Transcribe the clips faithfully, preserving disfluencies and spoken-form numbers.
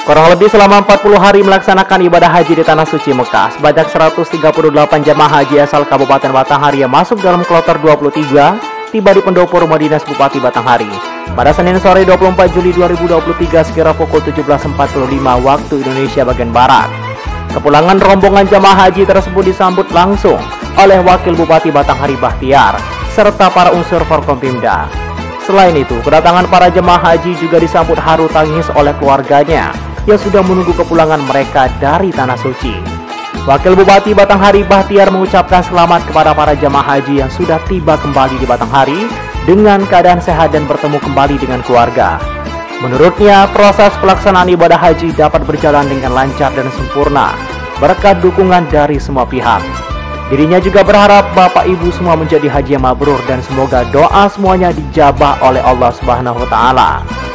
Kurang lebih selama empat puluh hari melaksanakan ibadah haji di Tanah Suci Mekah, sebanyak seratus tiga puluh delapan jamaah haji asal Kabupaten Batanghari yang masuk dalam kloter dua puluh tiga tiba di pendopo Rumah Dinas Bupati Batanghari pada Senin sore dua puluh empat Juli dua ribu dua puluh tiga sekira pukul tujuh belas empat puluh lima waktu Indonesia bagian Barat. Kepulangan rombongan jamaah haji tersebut disambut langsung oleh Wakil Bupati Batanghari Bahtiar serta para unsur Forkompimda. Selain itu, kedatangan para jemaah haji juga disambut haru tangis oleh keluarganya yang sudah menunggu kepulangan mereka dari Tanah Suci. Wakil Bupati Batanghari Bahtiar mengucapkan selamat kepada para jemaah haji yang sudah tiba kembali di Batanghari dengan keadaan sehat dan bertemu kembali dengan keluarga. Menurutnya, proses pelaksanaan ibadah haji dapat berjalan dengan lancar dan sempurna berkat dukungan dari semua pihak. Dirinya juga berharap Bapak Ibu semua menjadi haji yang mabrur dan semoga doa semuanya dijabah oleh Allah Subhanahu wa taala.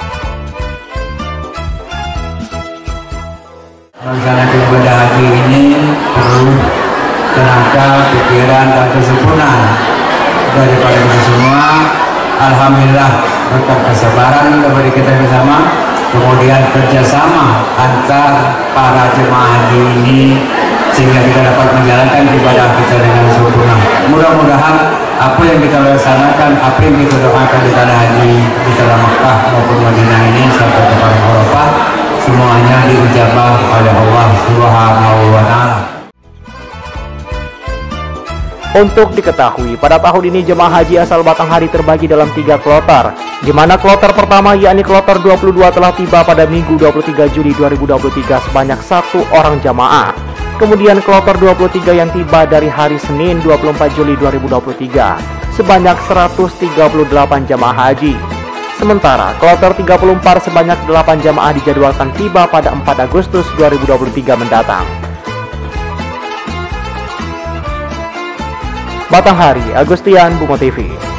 Melaksanakan ibadah haji ini perlu tenaga, pikiran, dan kesempurnaan daripada kita semua. Alhamdulillah berkat kesabaran dari kita bersama, kemudian kerjasama antar para jemaah haji ini sehingga kita dapat menjalankan ibadah kita dengan sempurna. Mudah-mudahan apa yang kita laksanakan, apa yang kita doakan di tanah haji di tanah Makkah maupun Madinah ini sampai ke Arafah, semuanya diijabah oleh Allah Subhanahu wa taala. Untuk diketahui, pada tahun ini jemaah haji asal Batanghari terbagi dalam tiga kloter, di mana kloter pertama yakni kloter dua puluh dua telah tiba pada Minggu dua puluh tiga Juli dua ribu dua puluh tiga sebanyak satu orang jamaah. Kemudian kloter dua puluh tiga yang tiba dari hari Senin dua puluh empat Juli dua ribu dua puluh tiga sebanyak seratus tiga puluh delapan jamaah haji. Sementara kloter tiga puluh empat sebanyak delapan jamaah dijadwalkan tiba pada empat Agustus dua ribu dua puluh tiga mendatang. Batanghari, Agustian, Bungo T V.